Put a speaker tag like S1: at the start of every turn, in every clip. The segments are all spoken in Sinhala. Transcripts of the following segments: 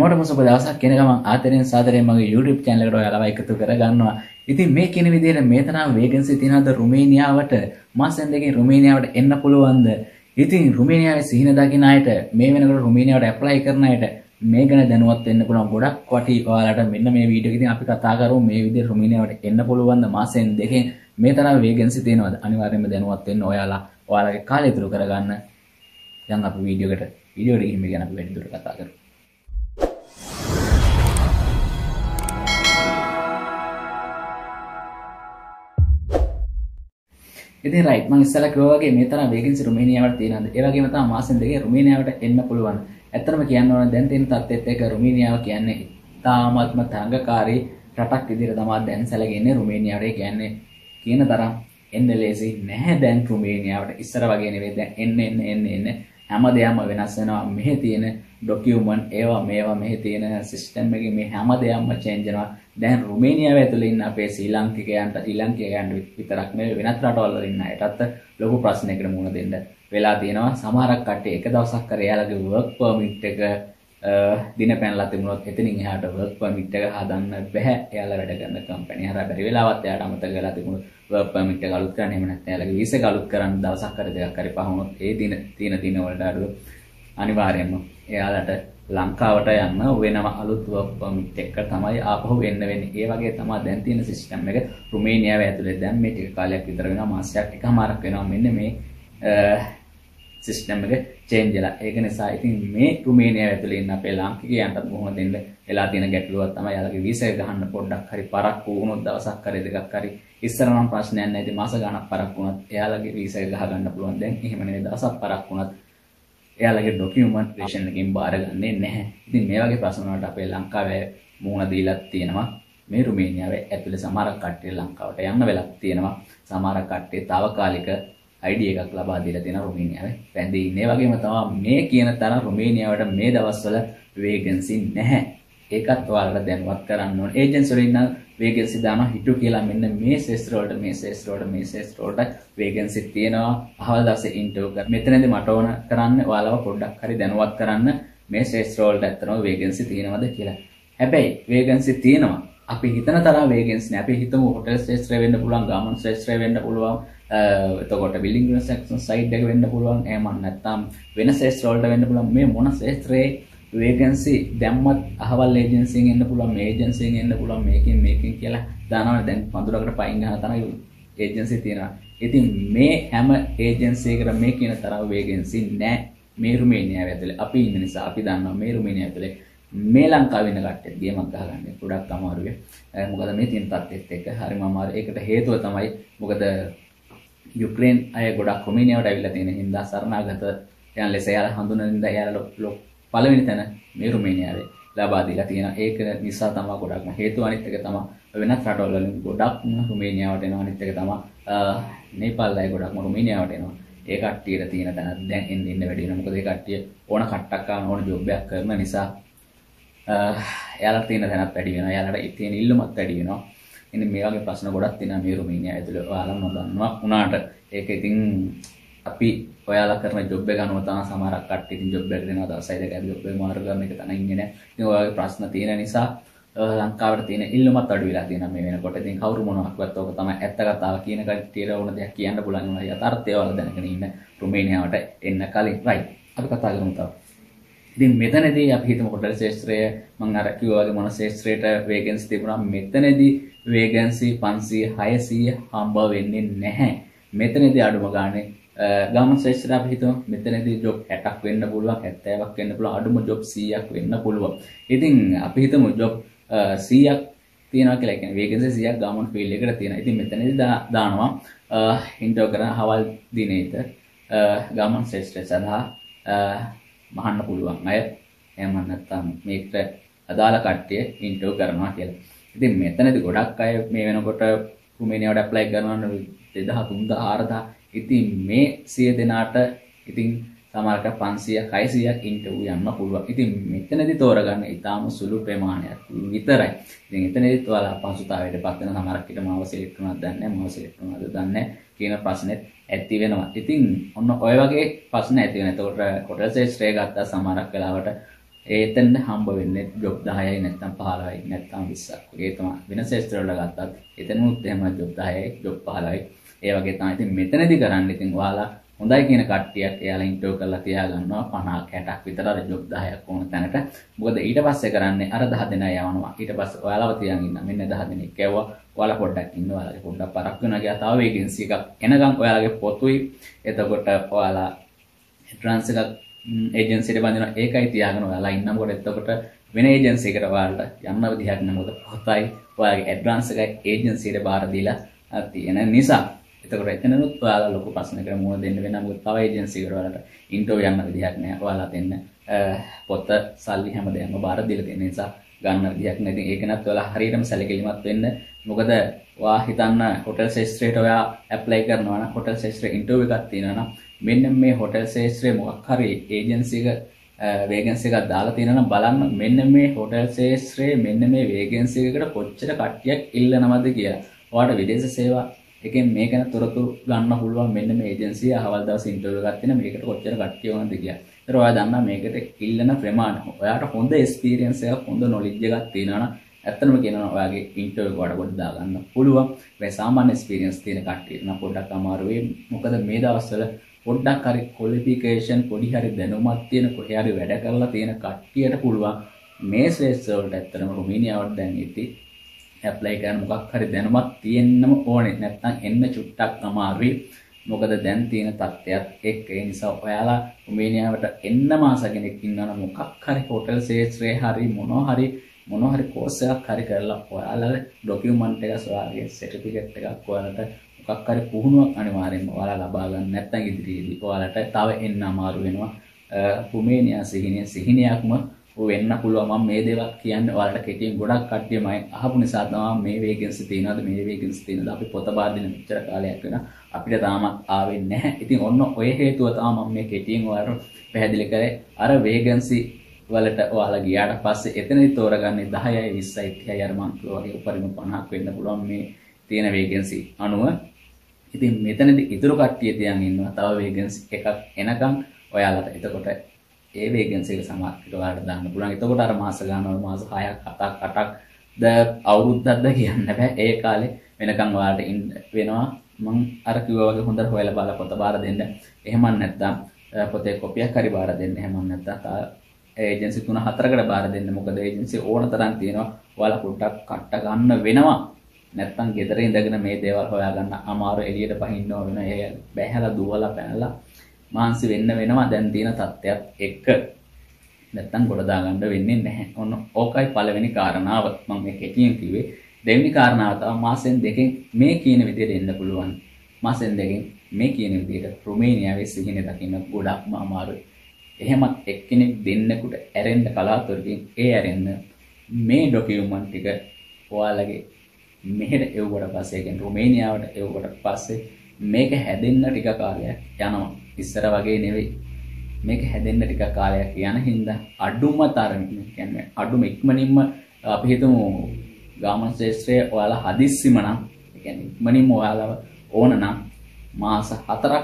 S1: හැමෝටම සුබ දවසක් කියන ගමන් ආදරෙන් සාදරයෙන් මගේ YouTube channel එකට ඔයාලව එකතු කරගන්නවා. ඉතින් මේ කියන විදිහට මේ තරම් වේකන්සි තියනවාද රුමේනියාවට මාසෙන් දෙකකින් රුමේනියාවට එන්න පුළුවන්ද? ඉතින් රුමේනියාවේ සිහින දකින්න අයට මේ වෙනකොට රුමේනියාවට ඇප්ලයි කරන අයට මේ ගැන දැනුවත් වෙන්න පුළුවන් ගොඩක් වටි ඔයාලට මෙන්න මේ වීඩියෝ එකකින් අපි කතා කරමු මේ විදිහට රුමේනියාවට එන්න පුළුවන්ද මාසෙන් දෙකකින් මේ තරම් වේකන්සි තියනවාද? අනිවාර්යයෙන්ම දැනුවත් වෙන්න ඔයාලගේ කාලය ඉතුරු කරගන්න. දැන් අපි වීඩියෝ එකට ගිහින් මේ ගැන අපි වැඩිදුර කතා කරමු. ඉතින් රයිට් මම ඉස්සලා කිව්වා වගේ මේ තරම් වේකන්සි රුමේනියාවට තියෙනවාද? ඒ වගේම තමයි මාසෙන් දෙකේ රුමේනියාවට එන්න පුළුවන්. ඇත්තටම කියන්න ඕන දැන් තියෙන තත්ත්වෙත් එක්ක රුමේනියාව කියන්නේ ඉතාමත්ම තරඟකාරී රටක් විදිහට තමයි දැන් සැලකෙන්නේ රුමේනියාවට. ඒ කියන්නේ කියන තරම් එන්න ලේසි නැහැ දැන් රුමේනියාවට. ඉස්සර වගේ නෙවෙයි දැන් එන්න හැම දෙයක්ම වෙනස් වෙනවා. මෙහි තියෙන ડોකියුමන්ට් මේවා මෙහි තියෙන සිස්ටම් එකේ මේ හැම දෙයක්ම චේන්ජ් වෙනවා. දැන් රුමේනියාව ඇතුළේ ඉන්න අපේ ශ්‍රී ලාංකිකයන්ට විතරක් නෙවෙයි වෙනත් රටවල් වල ඉන්න අයටත් ලොකු ප්‍රශ්නයකට මුහුණ දෙන්න වෙලා තියෙනවා. සමහරක් කට්ටිය එක දවසක් කර එයාලගේ වර්ක් පර්මිට් එක දින පැනලා තිබුණොත් එතනින් එහාට වර්ක් පර්මිට් එක හදන්න බෑ. එයාලා වැඩ කරන කම්පැනි හරහා බැරි වෙලාවත් එයාට අමතක වෙලා තිබුණොත් වර්ක් පර්මිට් එක අලුත් කරන්න එහෙම නැත්නම් එයාලගේ වීසා එක අලුත් කරන්න දවසක් කර දෙකක් හරි පහුනොත් ඒ දින වලට අඩුව අනිවාර්යයෙන්ම එයාලට ලංකාවට යන්න වෙනම අලුත් වර්ක් පර්මිට් එක තමයි ආපහු එන්න වෙන්නේ. ඒ වගේ තමයි දැන් තියෙන සිස්ටම් එක රුමේනියාවේ ඇතුලේ. දැන් මේ ටික කාලයක් විතර වෙනවා මාසයක් එකමාරක් වෙනවා මෙන්න මේ සිස්ටම් එක චේන්ජ් වෙලා. ඒක නිසා ඉතින් මේ රුමේනියාව ඇතුලේ ඉන්න අපේ ලාංකිකයන්ට මුහුණ දෙන්න වෙලා තියෙන ගැටලුවක් තමයි යාලගේ වීසා එක ගන්න පොඩ්ඩක් හරි පරක්කු වුණොත් දවසක් හරි දෙකක් හරි ඉස්සර නම් ප්‍රශ්නයක් නැහැ. ඉතින් මාස ගණක් පරක්කු වුණත් එයාලගේ වීසා එක ගහ ගන්න පුළුවන්. දැන් එහෙම නෙවෙයි දවසක් පරක්කු වුණත් එයාලගේ ඩොකියුමන්ටේෂන් එකකින් බාරගන්නේ නැහැ. ඉතින් මේ වගේ ප්‍රශ්න වලට අපේ ලංකාවේ මුහුණ දීලා තියෙනවා. මේ රුමේනියාවේ ඇතුලේ සමහර කට්ටිය ලංකාවට යන්න වෙලා තියෙනවා. සමහර කට්ටිය తాවකාලික ID එකක් ලබා දීලා තියෙනවා රුමේනියාවේ. රැඳී ඉන්නේ වගේම තමයි මේ කියන තරම් රුමේනියාවට මේ දවස්වල වේකන්සි නැහැ. ඒකත් ඔයාලට දැනුවත් කරන්න ඕනේ. ඒජන්සි වලින් නම් වේකන්සි දානවා හිටු කියලා මෙන්න මේ ශේෂ්ත්‍ර වලට වේකන්සි තියෙනවා. අහවල් දවසේ ඉන්ටර්විව් කරා. මෙතනදී මට ඕන කරන්න ඔයාලව පොඩ්ඩක් හරි දැනුවත් කරන්න මේ ශේෂ්ත්‍ර වලට ඇත්තටම වේකන්සි තියෙනවද කියලා. හැබැයි වේකන්සි තියෙනවා. අපි හිතන තරම් වේකන්සි නෑ. අපි හිතමු හොටෙල් ශේෂ්ත්‍රය වෙන්න පුළුවන්, ගාමන් ශේෂ්ත්‍රය වෙන්න පුළුවන්. එතකොට බිල්ඩින් කන්ස්ට්‍රක්ෂන් සයිට් එක වෙන්න පුළුවන්. එහෙම නැත්නම් වෙන ශේෂ්ත්‍ර වලට වෙන්න පුළුවන්. මේ මොන ශේෂ්ත්‍රයේ වේකන්සි දැම්මත් අහවල් ඒජන්සියෙන් එන්න පුළුවන්, මේ ඒජන්සියෙන් එන්න පුළුවන්, මේකෙන් කියලා දානවා. දැන් පඳුරකට පයින් ගහන තරම් ඒජන්සි තියෙනවා. ඉතින් මේ හැම ඒජන්සියකට මේ කියන තරම් වේකන්සි නැහැ මේ රුමේනියාව ඇතුලේ. අපි ඉන්න නිසා අපි දන්නවා මේ රුමේනියාව ඇතුලේ මේ ලංකාවේ ඉන්න කට්ටිය ගේමක් ගහගන්නේ ගොඩක් අමාරුයි. මොකද මේ තියෙන තත්ත්වෙත් එක්ක හරිම අමාරුයි. ඒකට හේතුව තමයි මොකද යුක්‍රේන් අය ගොඩක් රුමේනියාවට ඇවිල්ලා තියෙන හින්දා සරණාගත යන ලෙස එයාලා හඳුනන එයාලා පළවෙනි තැන මේ රුමේනියාවේ ලබා දීලා තියෙනවා. ඒක නිසා තමයි ගොඩක්ම හේතුව. අනිත් එක තමයි වෙනත් රටවල් වලින් ගොඩක්ම රුමේනියාවට එනවා. අනිත් එක තමයි නේපාල් අය ගොඩක්ම රුමේනියාවට එනවා. ඒ කට්ටියට තියෙන තැන දැන් එන්න වැඩි වෙනවා. මොකද ඒ කට්ටිය ඕන කට්ටක් ගන්න ඕන ජොබ් එකක් කරන නිසා එයාලට තියෙන තැනත් වැඩි වෙනවා. එයාලට තියෙන ඉල්ලුමත් වැඩි වෙනවා. ඉතින් මේ වගේ ප්‍රශ්න ගොඩක් තියෙනවා මේ රුමේනියාව ඇතුළේ. ඔයාලා නොදන්නවා වුණාට ඒක ඉතින් අපි ඔයාලා කරන ජොබ් එක අනුව තමයි සමහරක් කට්ටිය ඉතින් ජොබ් එකට දෙනවා. දවස් 6 දෙකක් ජොබ් එක මාරු කරන එක තමයි ඉන්නේ නැහැ. ඉතින් ඔයාලගේ ප්‍රශ්න තියෙන නිසා ලංකාවට තියෙන ඉල්ලුමත් අඩු වෙලා තියෙනවා මේ වෙනකොට. ඉතින් කවුරු මොනවක් කිව්වත් ඕක තමයි ඇත්ත කතාව. කියන කට්ටියට ඕන දෙයක් කියන්න පුළුවන් වුණා. යථාර්ථය ඔයාලා දැනගෙන ඉන්න රුමේනියාවට එන්න කලින්. රයිට්. අපි කතා කරමු තව. ඉතින් මෙතනදී අපි හිතමු හොටෙල් ශේෂ්ත්‍රය මම අර කිව්වා වගේ මොන ශේෂ්ත්‍රයට වේකන්සි තිබුණා. මෙතනදී වේකන්සි 500 600 හම්බ වෙන්නේ නැහැ. මෙතනදී අඩුම ගානේ ගාමන් ශේෂ්ත්‍රය අපි හිතමු මෙතනදී ජොබ් 60ක් වෙන්න පුළුවන්, 70ක් වෙන්න පුළුවන්, අඩුම ජොබ් 100ක් වෙන්න පුළුවන්. ඉතින් අපි හිතමු ජොබ් 100ක් තියෙනවා කියලා. කියන්නේ වේකන්සි 100ක් ගාමන් ෆීල්ඩ් එකට තියෙනවා. ඉතින් මෙතනදී දානවා ඉන්ටර්විව් කරන හවල් දිනේට ගාමන් ශේෂ්ත්‍රය සඳහා මහන්න පුළුවන් අය. එහෙම නැත්නම් මේකට අදාළ කට්ටිය ඉන්ටර්විව් කරනවා කියලා. ඉතින් මෙතනදී ගොඩක් අය මේ වෙනකොට රුමේනියාවට ඇප්ලයි කරනවා 2000 3000 4000. ඉතින් මේ 100 දෙනාට ඉතින් සමහරකට 500 600ක් ඉන්ටර්විව් යන්න පුළුවන්. ඉතින් මෙතනදී තෝරගන්න ඉතාම සුළු ප්‍රමාණයක් විතරයි. ඉතින් එතනදී ඔයාලා අපහසුතාවයට පත් වෙන සමහරක් ඊට මාව සිලෙක්ට් කරනවද දන්නේ නැහැ, මාව සිලෙක්ට් කරනවද දන්නේ නැහැ කියන ප්‍රශ්නෙත් ඇති වෙනවා. ඉතින් ඔන්න ඔය වගේ ප්‍රශ්න ඇති වෙනවා. එතකොට හොටෙල් ශේෂ්ත්‍රය ගත්තා සමහරක් වෙලාවට ඒතෙන් හම්බ වෙන්නේ ජොබ් 10යි නැත්නම් 15යි නැත්නම් 20ක්. ඒ තමයි වෙන ශේෂ්ත්‍ර වල ගත්තත් එතනමුත් එහෙම ජොබ් 10යි ජොබ් 15යි. ඒ වගේ තමයි. ඉතින් මෙතනදී කරන්නේ ඉතින් ඔයාලා හොඳයි කියන කට්ටියක් එයාලා ඉන්ටර්වයුව කරලා තියා ගන්නවා 50 60ක් විතර අර ජොබ් 10ක් ඕන තැනට. මොකද ඊට පස්සේ කරන්නේ අර 10 දෙනා යවනවා. ඊට පස්සේ ඔයාලව තියන් ඉන්න. මෙන්න 10 දෙනෙක් ඇව්වා. ඔයාලා පොඩ්ඩක් ඉන්න. ඔයාලගේ පොඩ්ඩක් පරක් වෙනවා කියලා තව වේකන්සි එකක් එනකම් ඔයාලගේ පොතුයි. එතකොට ඔයාලා එන්ට්‍රන්ස් එකක් ඒජන්සි එකට බඳිනවා. ඒකයි තියාගෙන ඔයාලා ඉන්නකොට එතකොට වෙන ඒජන්සි එකකට ඔයාලට යන්න විදිහක් නෑ. මොකද පොතයි ඔයාලගේ එන්ට්‍රන්ස් එකයි ඒජන්සි එකට බාර දීලා තියෙන නිසා. එතකොට එතනනුත් ඔයාලා ලොකු ප්‍රශ්නයකට මුහුණ දෙන්න වෙනවා. මොකද තව ඒජන්සි එකට ඔයාලට ඉන්ටර්වයුව යන්න විදිහක් නෑ. ඔයාලා දෙන්න පොත සල්ලි හැමදේම බාර දීලා තියෙන නිසා ගන්න විදිහක් නෑ. ඉතින් ඒක නත් ඔයාලා හරියටම සැලකිලිමත් වෙන්න. මොකද ඔයා හිතන්න හොටෙල් ශාස්ත්‍රයට ඔයා ඇප්ලයි කරනවා නම් හොටෙල් ශාස්ත්‍රයේ ඉන්ටර්වයුව එකක් තියෙනවා නම් මෙන්න මේ හොටෙල් ශාස්ත්‍රයේ මොකක් හරි ඒජන්සි එක වේකන්සි එකක් දාලා තියෙනවා නම් බලන්න මෙන්න මේ හොටෙල් ශාස්ත්‍රයේ මෙන්න මේ වේකන්සි එකකට කොච්චර කට්ටියක් ඉල්ලනවද කියලා. ඔයාලට විදේශ සේවා එකෙන් මේක ගැන තොරතුරු ගන්න පුළුවන්. මෙන්න මේ ඒජන්සිය අහවල් දවසේ ඉන්ටර්විව් එකක් තියෙන මේකට කොච්චර කට්ටිය වුණාද කියලා. ඒතර ඔයා දන්නා මේකට ඉල්ලන ප්‍රමාණය. ඔයාට හොඳ එක්ස්පීරියන්ස් එකක් හොඳ නොලෙජ් එකක් තියෙනවා නම් ඇත්තටම කියනවා ඔයාගේ ඉන්ටර්විව් එකට කොට දා ගන්න පුළුවන්. මේ සාමාන්‍ය එක්ස්පීරියන්ස් තියෙන කට්ටියට නම් පොඩ්ඩක් අමාරු වෙයි. මොකද මේ දවස්වල පොඩ්ඩක් හරි ක්වොලිෆිකේෂන් පොඩි හරි දැනුමක් තියෙන කොහේ හරි වැඩ කරලා තියෙන කට්ටියට පුළුවන් මේ ශ්‍රේෂ්ඨ වලට ඇත්තටම රුමේනියාවට දැන් ඉති ඇප්ලයි කරන්න මොකක් හරි දැනුමක් තියෙන්නම ඕනේ. නැත්නම් එන්න චුට්ටක් අමාරුයි. මොකද දැන් තියෙන තත්ත්වයක් එක්ක. ඒ නිසා ඔයාලා රුමේනියාවට එන්න මාස කෙනෙක් ඉන්නවනම් මොකක් හරි හොටෙල් ශාස්ත්‍රයේ හරි මොනවා හරි කෝස් එකක් හරි කරලා ඔයාලා ඩොකියුමන්ට් එක ඔයාලගේ සර්ටිෆිකේට් එකක් ඔයාලට මොකක් හරි පුහුණුවක් අනිවාර්යෙන්ම ඔයාලා ලබා ගන්න. නැත්නම් ඉදිරියේදී ඔයාලට තව එන්න අමාරු වෙනවා. රුමේනියා සිහිනයක්ම වෙන්න පුළුවන්. මම මේ දේවල් කියන්නේ ඔයාලට කෙටියෙන් ගොඩක් කට්ටිය මම අහපු නිසා තමයි මේ වේකන්සි තියෙනවද මේ වේකන්සි තියෙනවද අපි පොත බාර දෙන මෙච්චර කාලයක් වෙනවා අපිට තාමත් ආවෙ නැහැ. ඉතින් ඔන්න ඔය හේතුව තමයි මම මේ කෙටියෙන් ඔයාලට පැහැදිලි කරේ. අර වේකන්සි වලට ඔයාලා ගියාට පස්සේ එතනදි තෝරගන්නේ 10යි 20යි 30යි අර මං කිව්වා වගේ උපරිම 50ක් වෙන්න පුළුවන් මේ තියෙන වේකන්සි අනුව. ඉතින් මෙතනදී ඉතුරු කට්ටිය තියන් ඉන්නවා තව වේකන්සි එකක් එනකම් ඔයාලට. එතකොට ඒ වේකන්සි එක සමහරවිට ඔයාලට දාන්න පුළුවන්. එතකොට අර මාස ගානවල මාස 6ක් 7ක් 8ක් ද අවුරුද්දක්ද කියන්න බෑ. ඒ කාලේ වෙනකම් ඔයාලට වෙනවා. මං අර කිව්වා වගේ හොඳට හොයලා බලලා පොත බාර දෙන්න. එහෙම නැත්නම් පොතේ කොපියක් හරි බාර දෙන්න. එහෙම නැත්නම් ඒජන්සි 3-4කට බාර දෙන්න. මොකද ඒජන්සි ඕන තරම් තියෙනවා. ඔයාලා පොඩ්ඩක් කට්ට ගන්න වෙනවා. නැත්තම් ගෙදර ඉඳගෙන මේ දේවල් හොයාගන්න අමාරු. එළියට පහින්න වෙන. ඒ බැහැලා දුවලා පැනලා මාන්සි වෙන්න වෙනවා දැන් තියෙන තත්ත්වයක් එක්ක. නැත්තම් ගොඩ දාගන්න වෙන්නේ නැහැ. ඔන්න ඕකයි පළවෙනි කාරණාව. මම මේ කෙටියෙන් කිව්වේ. දෙවෙනි කාරණාව තමයි මාසෙන් දෙකෙන් මේ කියන විදිහට එන්න පුළුවන්. මාසෙන් දෙකෙන් මේ කියන විදිහට රුමේනියාවේ සිහින දකින්න ගොඩක්ම අමාරුයි. එහෙමත් එක්කෙනෙක් දෙන්නෙකුට ඇරෙන්න කලාතුරකින් ඒ ඇරෙන්න මේ ඩොකියුමන්ට් ටික ඔයාලගේ මෙහෙට එවුවට පස්සේ කියන්නේ රුමේනියාවට එවුවට පස්සේ මේක හැදෙන්න ටික කාලයක් යනවා. ඉස්සර වගේ නෙවෙයි. මේක හැදෙන්න ටික කාලයක් යන හින්දා අඩුම තරමින් කියන්නේ අඩුම ඉක්මනින්ම අපි හිතමු ගාමන් ශාස්ත්‍රයේ ඔයාලා හදිස්සිම නම් කියන්නේ ඉක්මනින්ම ඔයාලව ඕන නම් මාස 4ක්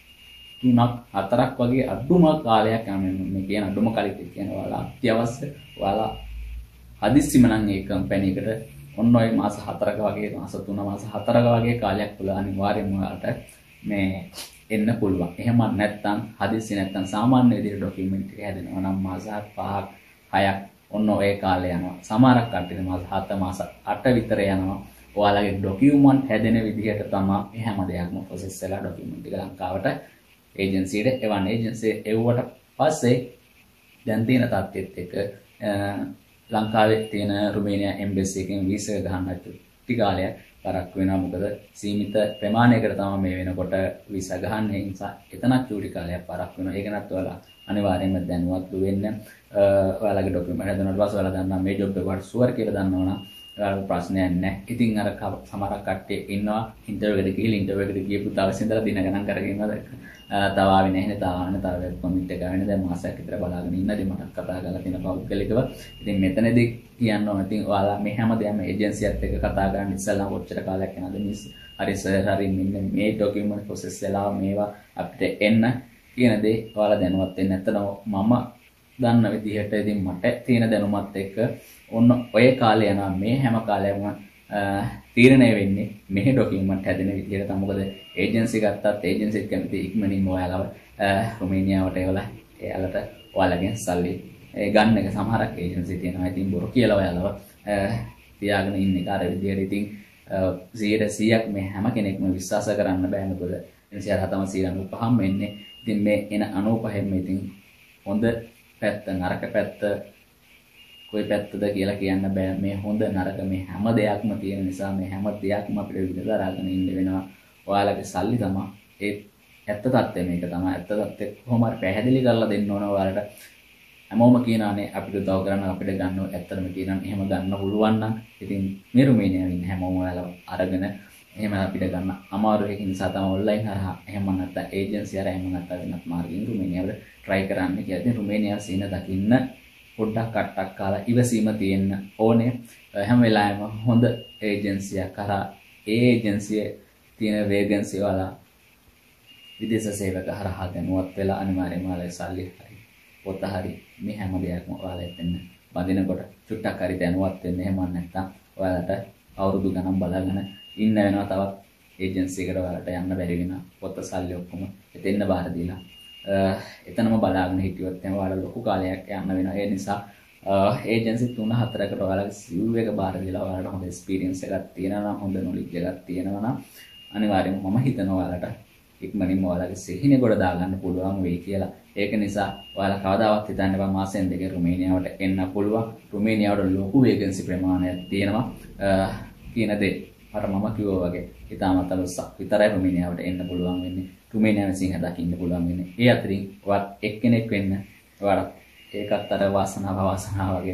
S1: 3ක් 4ක් වගේ අඩුම කාලයක් යනවා. මේ කියන අඩුම කාලෙක කියන ඔයාලා අත්‍යවශ්‍ය ඔයාලා හදිස්සිම නම් ඒ කම්පැනි එකට ඔන්න ඔය මාස 4ක වගේ මාස 3 මාස 4ක වගේ කාලයක් තුල අනිවාර්යයෙන්ම ඔයාලට මේ එන්න පුළුවන්. එහෙම නැත්නම් හදිස්සි නැත්නම් සාමාන්‍ය විදිහට ඩොකියුමන්ට් එක හැදෙනවා නම් මාස 5ක් 6ක් ඔන්න ඔය කාලේ යනවා. සමහරක් කට්ටිය මාස 7 මාස 8 විතර යනවා. ඔයාලගේ ඩොකියුමන්ට් හැදෙන විදිහට තමයි මේ හැම දෙයක්ම ප්‍රොසෙස් වෙලා ඩොකියුමන්ට් එක ලංකාවට ඒජන්සියට එවන්නේ. ඒජන්සිය එවුවට පස්සේ දැන් තියෙන තත්ත්වෙත් එක්ක ලංකාවේ තියෙන රුමේනියා එම්බසි එකෙන් වීසා එක ගන්න ටික කාලයක් පරක් වෙනවා. මොකද සීමිත ප්‍රමාණයකට තමයි මේ වෙනකොට වීසා ගන්න. ඒ නිසා එතනක් චූටි කාලයක් පරක් වෙනවා. ඒක නත් ඔයාලා අනිවාර්යයෙන්ම දැනුවත් වෙන්න. ඔයාලගේ ඩොකියුමන්ට් හදනකොට පස්සේ ඔයාලා දන්නා මේ ජොබ් එකට ෂුවර් කියලා දන්නවනම් ඔයාලට ප්‍රශ්නයක් නැහැ. ඉතින් අර සමහරක් කට්ටිය ඉන්නවා ඉන්ටර්විව් එකට ගිහින් ඉන්ටර්විව් එකට ගියපු දවසේ ඉඳලා දින ගණන් කරගෙන ඉන්නවා. තව ආවේ නැහැ නේ. තව කමෙන්ට් එක ආවේ නේ. දැන් මාසයක් විතර බලාගෙන ඉන්නදී මට කතා කරලා තියෙන පෞද්ගලිකව. ඉතින් මෙතනදී කියන්න ඕන ඉතින් ඔයාලා මේ හැමදේම ඒජන්සියත් එක්ක කතා කරන් ඉස්සෙල්ලා කොච්චර කාලයක් යනවද මිස් හරි සර් හරි මෙන්න මේ ඩොකියුමන්ට් ප්‍රොසෙස් වෙලා මේවා අපිට එන්න කියන දේ ඔයාලා දැනුවත් වෙන්න. නැත්නම් මම දන්න විදිහට ඉතින් මට තියෙන දැනුමත් එක්ක ඔන්න ඔය කාලේ යනවා මේ හැම කාලෙම තීරණය වෙන්නේ මේ ඩොකියුමන්ට් හැදෙන විදිහට තමයි. මොකද ඒජන්සි ගත්තත් ඒජන්සිත් කැමති ඉක්මනින්ම ඔයාලව රුමේනියාවට එවලා එයාලට ඔයාලගෙන් සල්ලි ගන්න එක. සමහරක් ඒජන්සි තියෙනවා ඉතින් බොරු කියලා ඔයාලව තියාගෙන ඉන්න එක. අර විදිහට ඉතින් 100% මේ හැම කෙනෙක්ම විශ්වාස කරන්න බෑ. මොකද ඒජන්සි අර තමයි 95ම එන්නේ. ඉතින් මේ එන 95ෙම ඉතින් හොඳ පැත්ත නරක පැත්ත කොයි පැත්තද කියලා කියන්න බෑ. මේ හොඳ නරක මේ හැම දෙයක්ම තියෙන නිසා මේ හැම දෙයක්ම අපිට විදලාගෙන ඉන්න වෙනවා. ඔයාලගේ සල්ලි තමයි ඒ ඇත්ත තත්ත්වය. මේක තමයි ඇත්ත තත්ත්වය. කොහොම හරි පැහැදිලි කරලා දෙන්න ඕන ඔයාලට. හැමෝම කියනවානේ අපිට උදව් කරන්න අපිට ගන්න. ඇත්තටම කියනවා එහෙම ගන්න පුළුවන් නම් ඉතින් මේ රුමේනියාවේ ඉන්න හැමෝම ඔයාලා අරගෙන එහෙම අපිට ගන්න අමාරු එක නිසා තමයි ඔන්ලයින් හරහා එහෙම නැත්නම් ඒජන්සි හරහා එහෙම නැත්නම් වෙනත් මාර්ගයෙන් රුමේනියාවට try කරන්න කියලා. ඉතින් රුමේනියාව සීන දකින්න පොඩ්ඩක් කට්ටක් කාලා ඉවසීම තියෙන්න ඕනේ. හැම වෙලාවෙම හොඳ ඒජන්සියක් කරා ඒ ඒජන්සියේ තියෙන වේකන්සි වල විදේශ සේවක හරහා දැනුවත් වෙලා අනිවාර්යයෙන්ම ඔයාලගේ සල්ලි හරි පොත හරි මේ හැම දෙයක්ම ඔයාලට දෙන්න. බඳිනකොට චුට්ටක් හරි දැනුවත් වෙන්න. එහෙම නැත්නම් ඔයාලට අවුරුදු ගණන් බලාගෙන ඉන්න වෙනවා. තවත් ඒජන්සි එකට ඔයාලට යන්න බැරි වෙනවා. පොත සල්ලි ඔක්කොම එතෙන්න බාර දීලා එතනම බලාගෙන හිටියොත් එහෙනම් ඔයාලා ලොකු කාලයක් යන්න වෙනවා. ඒ නිසා ඒජන්සි 3-4කට ඔයාලගේ සිව් එක බාර දීලා ඔයාලට හොඳ එක්ස්පීරියන්ස් එකක් තියෙනවා නම් හොඳ නොලෙජ් එකක් තියෙනවා නම් අනිවාර්යයෙන්ම මම හිතනවා ඔයාලට ඉක්මනින්ම ඔයාලගේ සිහිනේ ගොඩ දාගන්න පුළුවන් වෙයි කියලා. ඒක නිසා ඔයාලා කවදාවත් හිතන්න එපා මාසෙන් දෙකේ රුමේනියාවට එන්න පුළුවන්. රුමේනියාවට ලොකු වේකන්සි ප්‍රමාණයක් තියෙනවා කියන දේ අර මම කිව්වා වගේ ඉතාමත් අලුස්සක් විතරයි රුමේනියාවට එන්න පුළුවන් වෙන්නේ. රුමේනියාවේ සිංහ දකින්න පුළුවන් වෙන්නේ. ඒ අතරින් ඔයාත් එක්කෙනෙක් වෙන්න ඔයාලා ඒකත් අර වාසනාව වගේ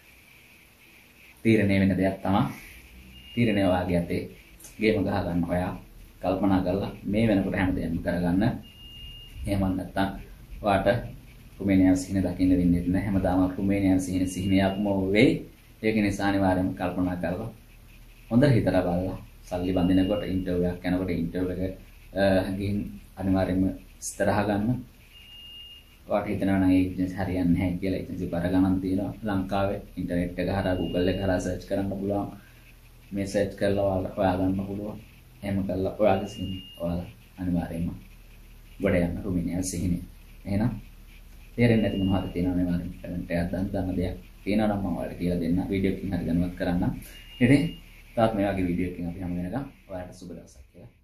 S1: තීරණය වෙන දෙයක් තමයි. තීරණය වාගේ ඇතේ ගේම ගහ ගන්න ඔයා කල්පනා කරලා මේ වෙනකොට හැමදේම කරගන්න. එහෙම නැත්නම් ඔයාට රුමේනියාවේ සිහින දකින්න වෙන්නේ නැහැ. හැමදාම රුමේනියාවේ සිහිනයක්ම වෙයි. ඒක නිසා අනිවාර්යයෙන්ම කල්පනා කරලා හොඳට හිතලා බලලා සල්ලි බඳිනකොට ඉන්ටර්විව් එකක් යනකොට ඉන්ටර්විව් එක ගිහින් අනිවාර්යයෙන්ම ඉස්තරහ ගන්න. ඔයාට හිතනවා නම් ඒජන්සි හරියන්නේ නැහැ කියලා ඒජන්සි බර ගණන් තියෙනවා ලංකාවේ. ඉන්ටර්නෙට් එක හරහා Google එක හරහා සර්ච් කරන්න පුළුවන්. මේ සර්ච් කරලා ඔයා ගන්න පුළුවන්. එහෙම කළා ඔයාගේ සිහිනේ ඔයාලා අනිවාර්යයෙන්ම ගොඩ යන්න රුමේනියාවේ සිහිනේ. එහෙනම් තේරෙන්නේ නැති මොනවද තියෙනවද අනිවාර්යයෙන් කමෙන්ට් එකක් දාන්න දෙයක් තියෙනවා නම් මම ඔයාලට කියලා දෙන්න. වීඩියෝ එකකින් හරි දැනුවත් කරන්න. ඉතින් තාත් මේ වගේ වීඩියෝ එකකින් අපි හමු වෙනකම් ඔයාලට සුබ දවසක් කියලා.